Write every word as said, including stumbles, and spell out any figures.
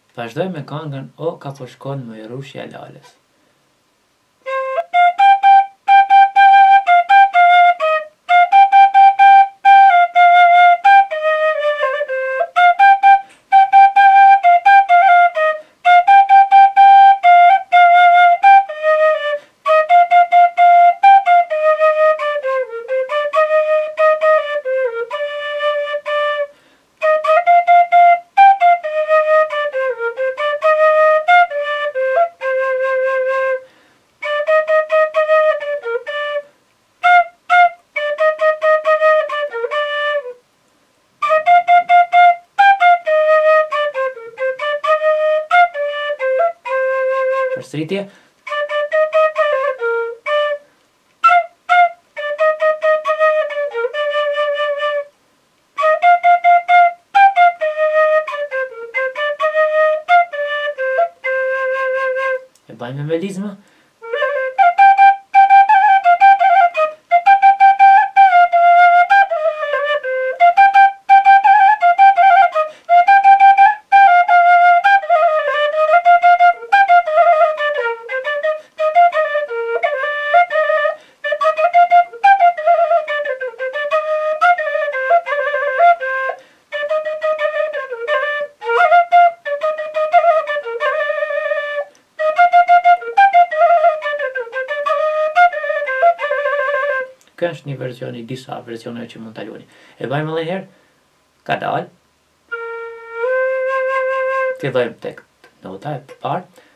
Vazhdoj me këngën O ka po shkon me rrushja e Lalës. Përsëritje. E bajmë me melizmë. Kjo është një version i disa versioneve që mund ta luani. E bëjmë edhe një herë. Ka dalë. Fillojmë tek nota e parë.